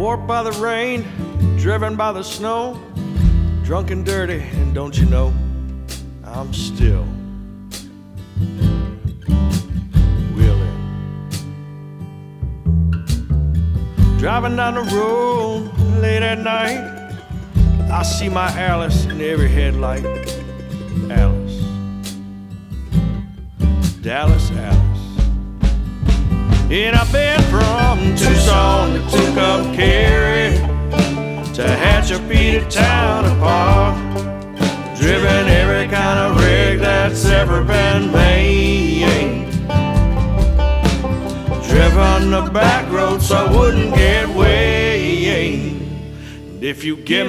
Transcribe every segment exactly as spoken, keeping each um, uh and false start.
warped by the rain, driven by the snow, drunk and dirty, and don't you know, I'm still Willin. Driving down the road late at night, I see my Alice in every headlight. Alice, Dallas, Alice. And I've been from Tucson to Tucumcari, to Hatchapeta town apart, driven every kind of rig that's ever been made, driven the back road so I wouldn't get weighed. And if you give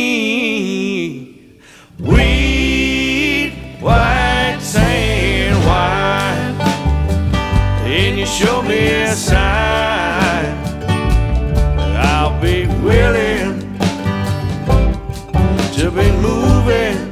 me weed, white sand, wine, and you show me a sign, I'll be willing to be moving.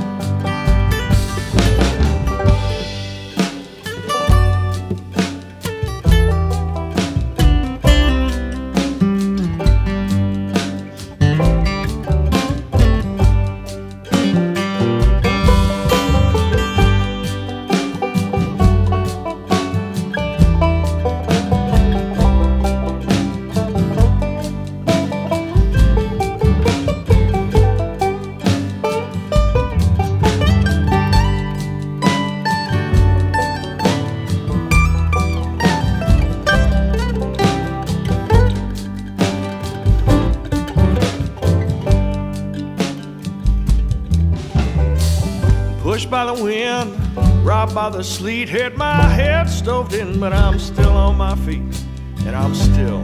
Pushed by the wind, robbed by the sleet, hit my head stoved in, but I'm still on my feet, and I'm still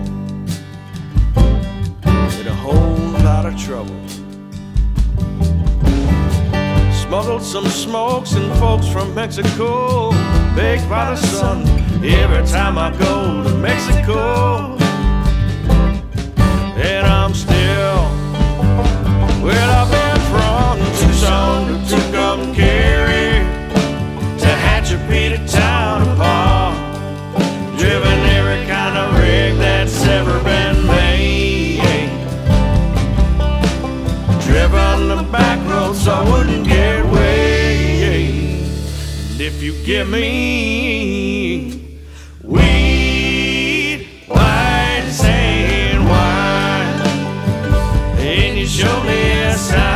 in a whole lot of trouble. Smuggled some smokes and folks from Mexico, baked by the sun every time I go to Mexico. And I'm still where I've been from Tucson to Tucumcari, to Hatchapeta town apart, driven every kind of rig that's ever been made, driven the back road so I wouldn't get weighed. And if you give me weed, white sand, wine, and you show me a sign,